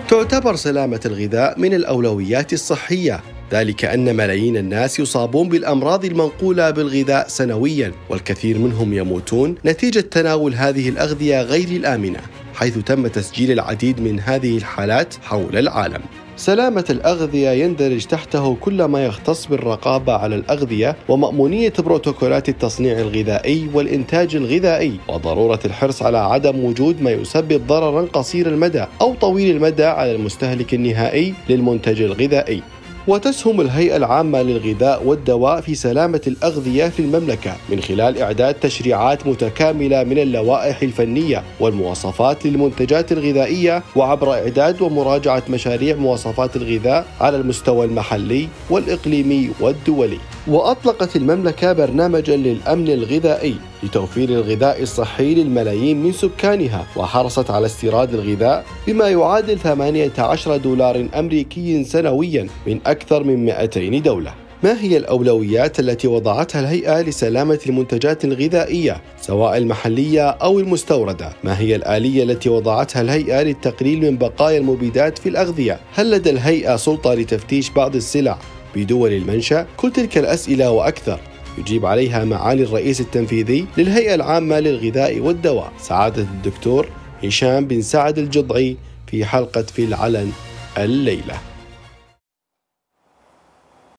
تعتبر سلامة الغذاء من الأولويات الصحية، ذلك أن ملايين الناس يصابون بالأمراض المنقولة بالغذاء سنوياً، والكثير منهم يموتون نتيجة تناول هذه الأغذية غير الآمنة، حيث تم تسجيل العديد من هذه الحالات حول العالم. سلامة الأغذية يندرج تحته كل ما يختص بالرقابة على الأغذية ومأمونية بروتوكولات التصنيع الغذائي والإنتاج الغذائي، وضرورة الحرص على عدم وجود ما يسبب ضرراً قصير المدى أو طويل المدى على المستهلك النهائي للمنتج الغذائي. وتسهم الهيئة العامة للغذاء والدواء في سلامة الأغذية في المملكة من خلال إعداد تشريعات متكاملة من اللوائح الفنية والمواصفات للمنتجات الغذائية، وعبر إعداد ومراجعة مشاريع مواصفات الغذاء على المستوى المحلي والإقليمي والدولي. وأطلقت المملكة برنامجاً للأمن الغذائي لتوفير الغذاء الصحي للملايين من سكانها، وحرصت على استيراد الغذاء بما يعادل 18 دولار أمريكي سنوياً من أكثر من 200 دولة. ما هي الأولويات التي وضعتها الهيئة لسلامة المنتجات الغذائية سواء المحلية أو المستوردة؟ ما هي الآلية التي وضعتها الهيئة للتقليل من بقايا المبيدات في الأغذية؟ هل لدى الهيئة سلطة لتفتيش بعض السلع بدول المنشأ؟ كل تلك الأسئلة وأكثر يجيب عليها معالي الرئيس التنفيذي للهيئة العامة للغذاء والدواء سعادة الدكتور هشام بن سعد الجضعي في حلقة في العلن الليلة.